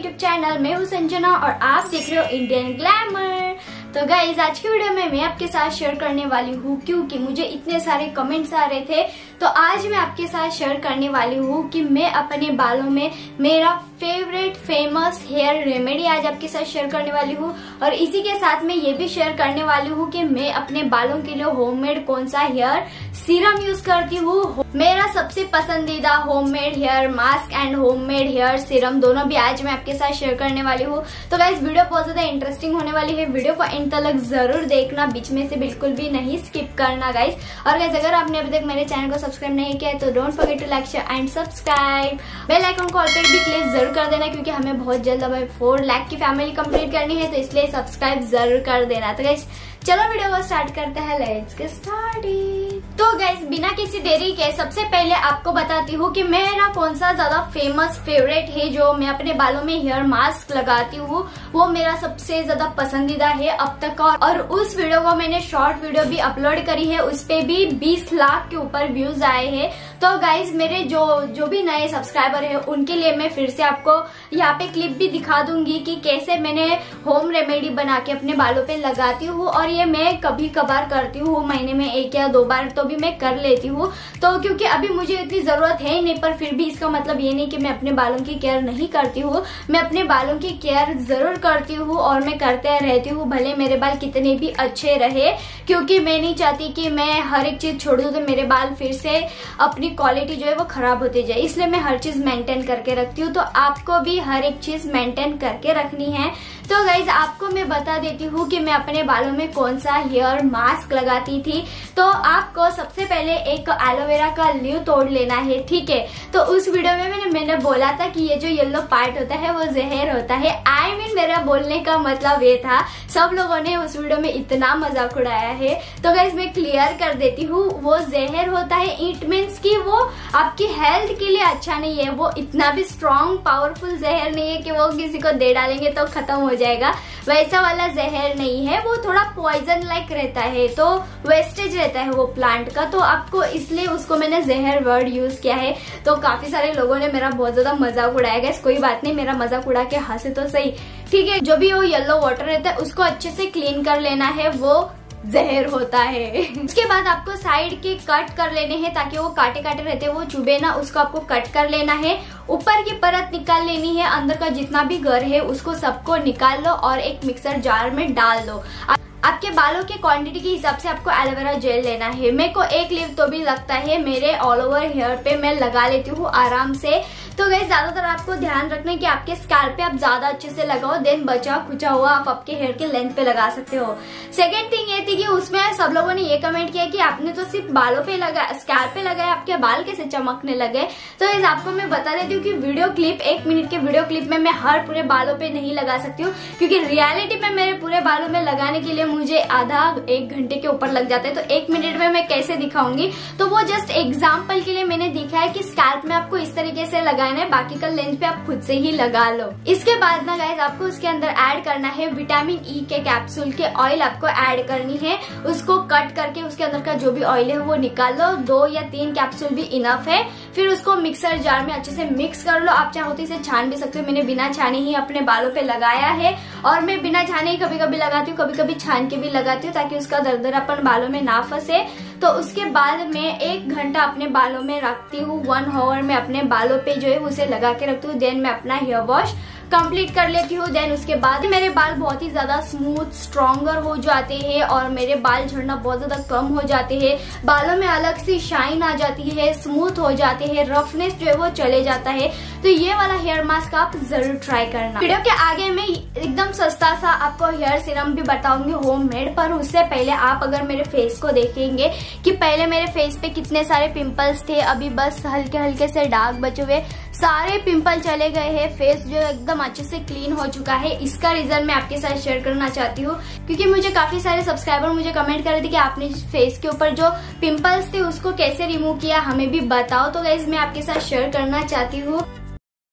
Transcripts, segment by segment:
YouTube channel. मैं हूँ संजना और आप देख रहे हो इंडियन ग्लैमर। तो गाइज आज की वीडियो में मैं आपके साथ शेयर करने वाली हूँ, क्योंकि मुझे इतने सारे कमेंट्स आ रहे थे, तो आज मैं आपके साथ शेयर करने वाली हूँ कि मैं अपने बालों में मेरा फेवरेट फेमस हेयर रेमेडी आज आपके साथ शेयर करने वाली हूँ। और इसी के साथ मैं ये भी शेयर करने वाली हूँ कि मैं अपने बालों के लिए होममेड कौन सा हेयर सीरम यूज करती हूँ। मेरा सबसे पसंदीदा homemade hair mask and homemade hair serum दोनों भी आज मैं आपके साथ शेयर करने वाली हूँ। तो गाइस वीडियो बहुत ज्यादा इंटरेस्टिंग होने वाली है, वीडियो को एंड तक जरूर देखना, बीच में से बिल्कुल भी नहीं स्किप करना गाइस। और गाइस अगर आपने अभी तक मेरे चैनल को सब्सक्राइब नहीं किया है तो don't forget to like share and subscribe. Bell icon को ऑल पे भी क्लिक जरूर कर देना, क्योंकि हमें बहुत जल्द हमें 4 लाख की फैमिली कंप्लीट करनी है, तो इसलिए सब्सक्राइब जरूर कर देना। तो गाइस चलो वीडियो को स्टार्ट करते हैं, लेट्स गेट स्टार्टेड। तो गाइस बिना किसी देरी के सबसे पहले आपको बताती हूँ कि मेरा कौन सा ज्यादा फेमस फेवरेट है जो मैं अपने बालों में हेयर मास्क लगाती हूँ, वो मेरा सबसे ज्यादा पसंदीदा है अब तक का। और उस वीडियो को मैंने शॉर्ट वीडियो भी अपलोड करी है, उस पे भी 20 लाख के ऊपर व्यूज आए हैं। तो गाइज मेरे जो भी नए सब्सक्राइबर है उनके लिए मैं फिर से आपको यहाँ पे क्लिप भी दिखा दूंगी कि कैसे मैंने होम रेमेडी बना के अपने बालों पे लगाती हूँ। और ये मैं कभी कभार करती हूँ, महीने में 1 या 2 बार तो भी मैं कर लेती हूँ। तो क्योंकि अभी मुझे इतनी जरूरत है ही नहीं, पर फिर भी इसका मतलब ये नहीं कि मैं अपने बालों की केयर नहीं करती हूँ। मैं अपने बालों की केयर जरूर करती हूँ और मैं करते रहती हूँ, भले मेरे बाल कितने भी अच्छे रहे, क्योंकि मैं नहीं चाहती कि मैं हर एक चीज छोड़ दूँ तो मेरे बाल फिर से अपनी क्वालिटी जो है वो खराब होती जाए। इसलिए मैं हर चीज मेंटेन करके रखती हूँ, तो आपको भी हर एक चीज मेंटेन करके रखनी है। तो गाइज आपको मैं बता देती हूँ कि मैं अपने बालों में कौन सा हेयर मास्क लगाती थी। तो आपको सबसे पहले एक एलोवेरा का लीव तोड़ लेना है, ठीक है। तो उस वीडियो में मैंने बोला था कि ये जो येलो पार्ट होता है वो जहर होता है। आई मीन मेरा बोलने का मतलब ये था, सब लोगों ने उस वीडियो में इतना मजाक उड़ाया है। तो गाइज मैं क्लियर कर देती हूँ, वो जहर होता है। इट मीन्स की वो आपकी हेल्थ के लिए अच्छा नहीं है, वो इतना भी स्ट्रॉन्ग पावरफुल जहर नहीं है कि वो किसी को दे डालेंगे तो खत्म हो जाएगा, वैसा वाला जहर नहीं है। वो थोड़ा पॉइजन लाइक रहता है, तो वेस्टेज रहता है वो प्लांट का, तो आपको इसलिए उसको मैंने जहर वर्ड यूज किया है। तो काफी सारे लोगों ने मेरा बहुत ज्यादा मजाक उड़ाया गया, कोई बात नहीं, मेरा मजाक उड़ा के हंसे तो सही, ठीक है। जो भी वो येलो वाटर रहता है उसको अच्छे से क्लीन कर लेना है, वो जहर होता है। उसके बाद आपको साइड के कट कर लेने हैं, ताकि वो काटे काटे रहते हैं वो चुभे ना, उसको आपको कट कर लेना है। ऊपर की परत निकाल लेनी है, अंदर का जितना भी गर है उसको सबको निकाल लो और एक मिक्सर जार में डाल दो। आपके बालों के क्वांटिटी के हिसाब से आपको एलोवेरा जेल लेना है। मेरे को 1 लीव तो भी लगता है, मेरे ऑल ओवर हेयर पे मैं लगा लेती हूँ आराम से। तो गाइस ज्यादातर आपको ध्यान रखना है कि आपके स्कैल्प पे आप ज्यादा अच्छे से लगाओ, देन बचा खुचा हुआ आप आपके हेयर के लेंथ पे लगा सकते हो। सेकेंड थिंग ये थी कि उसमें सब लोगों ने ये कमेंट किया कि आपने तो सिर्फ बालों पे लगाया, स्कैल्प पे लगाया, आपके बाल कैसे चमकने लगे। तो गाइस आपको मैं बता देती हूँ कि वीडियो क्लिप 1 मिनट के वीडियो क्लिप में मैं हर पूरे बालों पे नहीं लगा सकती हूँ, क्योंकि रियलिटी में मेरे पूरे बालों में लगाने के लिए मुझे आधा 1 घंटे के ऊपर लग जाता है। तो 1 मिनट में मैं कैसे दिखाऊंगी, तो वो जस्ट एग्जाम्पल के लिए मैंने दिखा है कि स्कैल्प में आपको इस तरीके से लगाना है, बाकी का लेंथ पे आप खुद से ही लगा लो। इसके बाद ना गाइस आपको उसके अंदर ऐड करना है विटामिन ई के कैप्सूल के ऑयल, आपको ऐड करनी है। उसको कट करके उसके अंदर का जो भी ऑयल है वो निकाल लो, 2 या 3 कैप्सूल भी इनफ है। फिर उसको मिक्सर जार में अच्छे से मिक्स कर लो। आप चाहो तो इसे छान भी सकते हो, मैंने बिना छाने ही अपने बालों पे लगाया है। और मैं बिना छाने ही कभी कभी लगाती हूँ, कभी कभी छान के भी लगाती हूँ, ताकि उसका दरदरापन बालों में ना फंसे। तो उसके बाद मैं 1 घंटा अपने बालों में रखती हूँ, 1 आवर में अपने बालों पे जो है उसे लगा के रखती हूँ। देन मैं अपना हेयर वॉश कंप्लीट कर लेती हूँ। देन उसके बाद मेरे बाल बहुत ही ज्यादा स्मूथ स्ट्रॉन्गर हो जाते हैं और मेरे बाल झड़ना बहुत ज्यादा कम हो जाते हैं। बालों में अलग सी शाइन आ जाती है, स्मूथ हो जाते हैं, रफनेस जो है वो चले जाता है। तो ये वाला हेयर मास्क आप जरूर ट्राई करना। वीडियो के आगे मैं एकदम सस्ता सा आपको हेयर सीरम भी बताऊंगी होममेड, पर उससे पहले आप अगर मेरे फेस को देखेंगे कि पहले मेरे फेस पे कितने सारे पिंपल्स थे, अभी बस हल्के हल्के से दाग बचे हुए, सारे पिंपल चले गए हैं, फेस जो एकदम अच्छे से क्लीन हो चुका है। इसका रीजन मैं आपके साथ शेयर करना चाहती हूँ, क्योंकि मुझे काफी सारे सब्सक्राइबर मुझे कमेंट कर रहे थे कि आपने फेस के ऊपर जो पिंपल्स थे उसको कैसे रिमूव किया, हमें भी बताओ। तो गाइस मैं आपके साथ शेयर करना चाहती हूँ।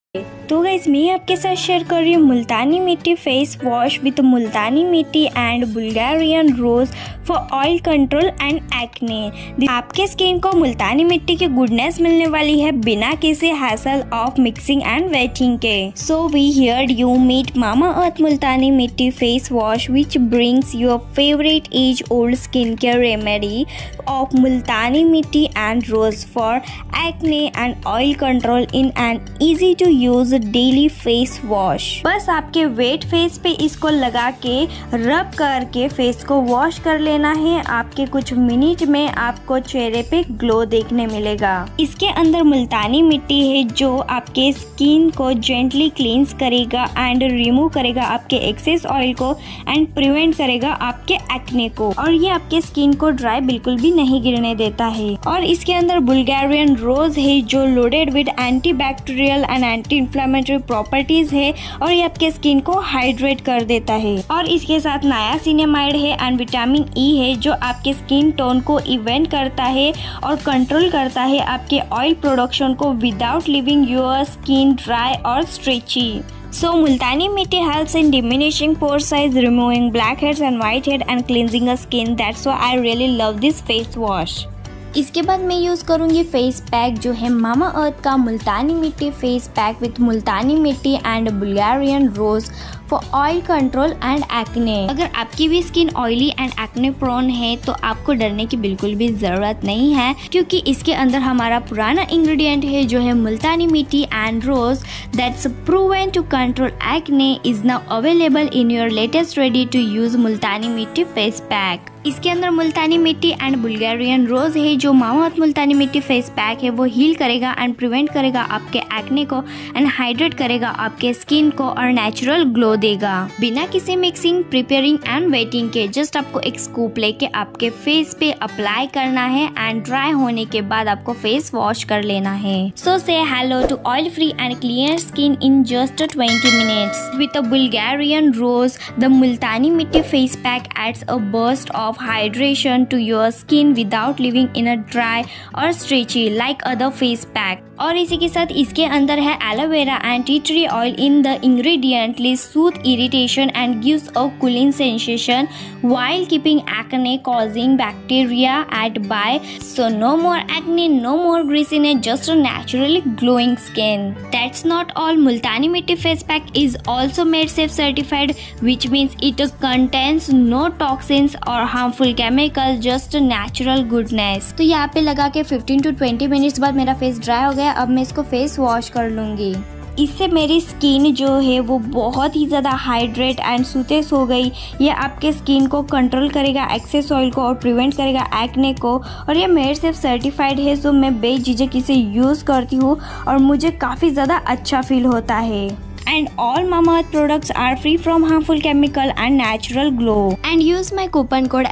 तो गाइस मैं आपके साथ शेयर कर रही हूँ मुल्तानी mitti face wash with Multani mitti and Bulgarian rose for oil control and acne. आपके स्किन को मुल्तानी मिट्टी की गुडनेस मिलने वाली है बिना किसी hassle of mixing and waiting के। So we here you meet Mamaearth Multani mitti face wash which brings your favourite age old skin care remedy of Multani mitti and rose for acne and oil control in an easy to use daily face wash. बस आपके wait face पे इसको लगा के रब करके face को wash कर लेना है। आपके कुछ मिनट में आपको चेहरे पे ग्लो देखने मिलेगा। इसके अंदर मुल्तानी मिट्टी है जो आपके स्किन को जेंटली क्लींस करेगा एंड रिमूव करेगा आपके एक्सेस ऑयल को एंड प्रिवेंट करेगा आपके एक्ने को, और ये आपके स्किन को ड्राई बिल्कुल भी नहीं गिरने देता है। और इसके अंदर बुल्गारियन रोज है जो loaded with anti bacterial and anti inflammatory properties है और ये आपके स्किन को हाइड्रेट कर देता है। और इसके साथ नायासिनामाइड है एंड विटामिन ई है जो आपके स्किन टोन को इवेंट करता है और कंट्रोल करता है आपके ऑयल प्रोडक्शन को without leaving your skin dry और stretchy. So Multani Mitti helps in diminishing pore size, removing blackheads and whitehead and cleansing the skin. That's why I really love this face wash. इसके बाद मैं use करूँगी face pack जो है मामा अर्थ का मुल्तानी mitti face pack with Multani mitti and Bulgarian rose for oil control and acne. अगर आपकी भी skin oily and acne prone है तो आपको डरने की बिल्कुल भी ज़रूरत नहीं है, क्योंकि इसके अंदर हमारा पुराना इंग्रेडिएंट है जो है Multani mitti and rose that's proven to control acne is now available in your latest ready to use Multani mitti face pack. इसके अंदर मुल्तानी मिट्टी एंड बुल्गारियन रोज है जो मामा अर्थ मुल्तानी मिट्टी फेस पैक है वो हील करेगा एंड प्रिवेंट करेगा आपके एक्ने को एंड हाइड्रेट करेगा आपके स्किन को और नेचुरल ग्लो देगा बिना किसी मिक्सिंग, प्रिपेयरिंग एंड वेटिंग के। जस्ट आपको एक स्कूप लेके आपके फेस पे अप्लाई करना है एंड ड्राई होने के बाद आपको फेस वॉश कर लेना है। So say hello to oil free and clear skin in just 20 minutes with a Bulgarian rose. The Multani mitti face pack adds a burst of hydration to your skin without leaving in a dry or stretchy like other face pack। और इसी के साथ इसके अंदर है aloe vera and tea tree oil in the ingredient'll soothe irritation and gives a cooling sensation while keeping acne causing bacteria at bay। So no more acne, no more greasiness, just a naturally glowing skin। That's not all, Multani Mitti face pack is also made safe certified, which means it contains no toxins or harmful chemicals, just a natural goodness। तो यहाँ पे लगा के 15 to 20 minutes बाद मेरा face dry हो गया। अब मैं इसको फेस वॉश कर लूंगी। इससे मेरी स्किन जो है वो बहुत ही ज़्यादा हाइड्रेट एंड सूतेस हो गई। ये आपके स्किन को कंट्रोल करेगा एक्सेस ऑयल को और प्रिवेंट करेगा एक्ने को, और ये मेड सेफ सर्टिफाइड है। सो मैं बेझिझक इसे यूज़ करती हूँ और मुझे काफ़ी ज़्यादा अच्छा फील होता है। And all Mama Earth products are free from harmful chemical and natural glow। And use my coupon code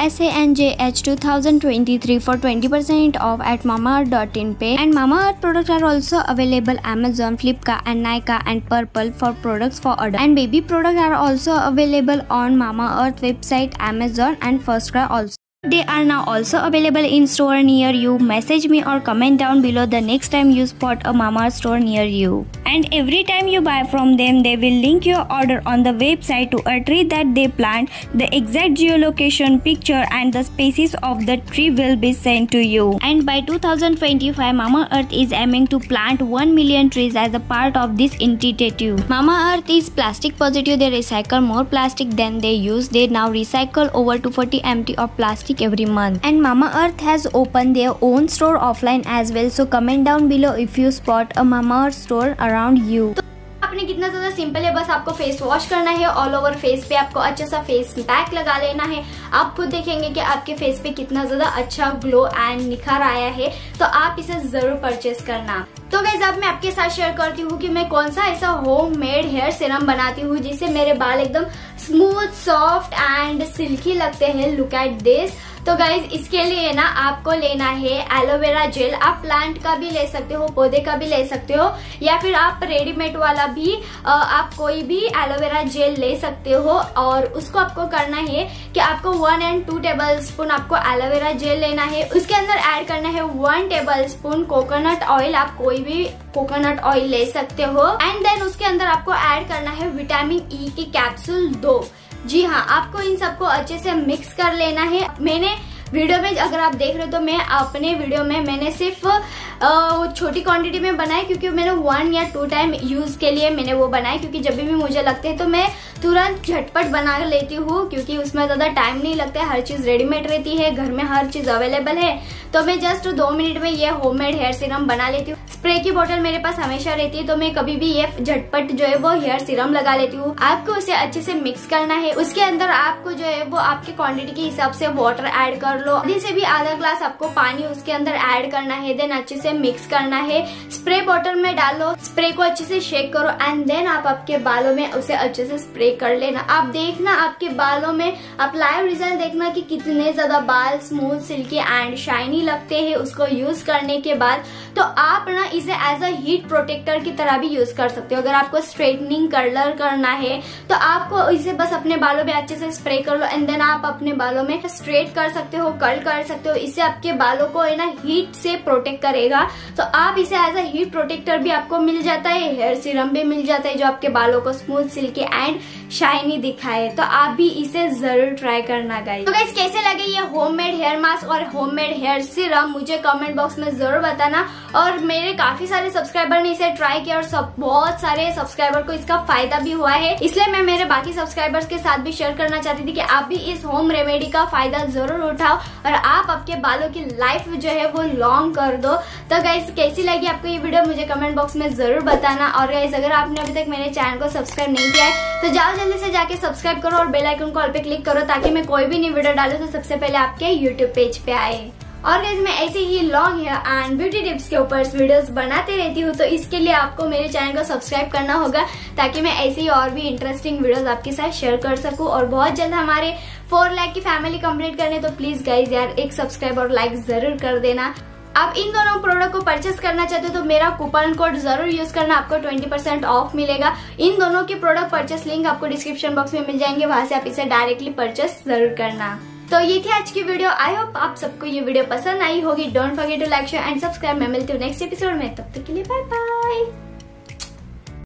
SANJH2023 for 20% off at mamaearth.in pay। And Mama Earth products are also available Amazon, Flipkart and Nykaa and Purple for products for order। And baby products are also available on Mama Earth website, Amazon and FirstCry also। They are now also available in store near you। Message me or comment down below the next time you spot a Mama Earth store near you। And every time you buy from them, they will link your order on the website to a tree that they plant. The exact geolocation, picture and the species of the tree will be sent to you। And by 2025, Mama Earth is aiming to plant 1 million trees as a part of this initiative। Mama Earth is plastic positive। They recycle more plastic than they use। They now recycle over 240 MT of plastic every month। And Mama Earth has opened their own store offline as well। So comment down below if you spot a Mama Earth store around you। आपने कितना ज्यादा simple है, बस आपको face wash करना है, all over face पे आपको अच्छा सा फेस पैक लगा लेना है। आप खुद देखेंगे कि आपके फेस पे कितना ज्यादा अच्छा ग्लो एंड निखार आया है। तो आप इसे जरूर परचेस करना। तो गाइस अब मैं आपके साथ शेयर करती हूँ कि मैं कौन सा ऐसा होम मेड हेयर सीरम बनाती हूँ जिससे मेरे बाल एकदम स्मूथ, सॉफ्ट एंड सिल्की लगते हैं। Look at this. तो गाइज इसके लिए ना आपको लेना है एलोवेरा जेल। आप प्लांट का भी ले सकते हो, पौधे का भी ले सकते हो, या फिर आप रेडीमेड वाला भी आप कोई भी एलोवेरा जेल ले सकते हो। और उसको आपको करना है कि आपको 1 और 2 टेबल स्पून आपको एलोवेरा जेल लेना है। उसके अंदर ऐड करना है 1 टेबल स्पून कोकोनट ऑयल। आप कोई भी कोकोनट ऑयल ले सकते हो। एंड देन उसके अंदर आपको ऐड करना है विटामिन ई की कैप्सूल 2। जी हाँ, आपको इन सबको अच्छे से मिक्स कर लेना है। मैंने वीडियो में अगर आप देख रहे हो तो मैं अपने वीडियो में मैंने सिर्फ छोटी क्वांटिटी में बनाया, क्योंकि मैंने 1 या 2 टाइम यूज के लिए मैंने वो बनाया, क्योंकि जब भी मुझे लगते हैं तो मैं तुरंत झटपट बना लेती हूँ, क्योंकि उसमें ज्यादा टाइम नहीं लगता है। हर चीज रेडीमेड रहती है, घर में हर चीज अवेलेबल है। तो मैं जस्ट 2 मिनट में ये होममेड हेयर सीरम बना लेती हूँ। स्प्रे की बोतल मेरे पास हमेशा रहती है, तो मैं कभी भी ये झटपट जो है वो हेयर सीरम लगा लेती हूँ। आपको उसे अच्छे से मिक्स करना है। उसके अंदर आपको जो है वो आपके क्वांटिटी के हिसाब से वाटर ऐड कर लो। आधे से भी आधा ग्लास आपको पानी उसके अंदर ऐड करना है। देन अच्छे से मिक्स करना है। स्प्रे बॉटल में डालो, स्प्रे को अच्छे से शेक करो एंड देन आप आपके बालों में उसे अच्छे से स्प्रे कर लेना। आप देखना आपके बालों में आप लाइव रिजल्ट देखना कि कितने ज्यादा बाल स्मूथ, सिल्की एंड शाइनी लगते हैं उसको यूज करने के बाद। तो आप ना इसे एज अ हीट प्रोटेक्टर की तरह भी यूज कर सकते हो। अगर आपको स्ट्रेटनिंग कलर करना है तो आपको इसे बस अपने बालों में अच्छे से स्प्रे कर लो एंड देन आप अपने बालों में स्ट्रेट कर सकते हो, कर्ल कर सकते हो। इससे आपके बालों को है ना हीट से प्रोटेक्ट करेगा। तो आप इसे एज अ हीट प्रोटेक्टर भी आपको मिल जाता है, हेयर सीरम भी मिल जाता है जो आपके बालों को स्मूथ, सिल्की एंड शाइनी दिखाए। तो आप भी इसे जरूर ट्राई करना गाइस। तो गाइस कैसे लगे ये होममेड हेयर मास्क और होममेड हेयर सीरम मुझे कमेंट बॉक्स में जरूर बताना। और मेरे काफी सारे सब्सक्राइबर ने इसे ट्राई किया और बहुत सारे सब्सक्राइबर को इसका फायदा भी हुआ है। इसलिए मैं मेरे बाकी सब्सक्राइबर्स के साथ भी शेयर करना चाहती थी कि आप भी इस होम रेमेडी का फायदा जरूर उठाओ और आप आपके बालों की लाइफ जो है वो लॉन्ग कर दो। तो गाइस कैसी लगी आपको ये वीडियो मुझे कमेंट बॉक्स में जरूर बताना। और गाइस अगर आपने अभी तक मेरे चैनल को सब्सक्राइब नहीं किया है तो जाओ जल्दी से जाके सब्सक्राइब करो और बेल आइकन को ऑल पे क्लिक करो, ताकि मैं कोई भी नई वीडियो डालूं तो सबसे पहले आपके यूट्यूब पेज पे आए। और गाइस मैं ऐसे ही long hair and beauty tips के ऊपर वीडियोस बनाते रहती हूँ। तो इसके लिए आपको मेरे चैनल को सब्सक्राइब करना होगा, ताकि मैं ऐसे ही और भी इंटरेस्टिंग वीडियोस आपके साथ शेयर कर सकूं। और बहुत जल्द हमारे 4 लाख की फैमिली कंप्लीट करने, तो प्लीज गाइस यार एक सब्सक्राइब और लाइक जरूर कर देना। आप इन दोनों प्रोडक्ट को परचेस करना चाहते हो तो मेरा कूपन कोड जरूर यूज करना, आपको 20% ऑफ मिलेगा। इन दोनों के प्रोडक्ट परचेस लिंक आपको डिस्क्रिप्शन बॉक्स में मिल जाएंगे, वहां से आप इसे डायरेक्टली परचेस जरूर करना। तो ये थी आज की वीडियो। आई होप आप सबको ये वीडियो पसंद आई होगी। Don't forget to like, share and subscribe. मैं मिलती हूँ नेक्स्ट एपिसोड में, तब तक के लिए बाय बाय।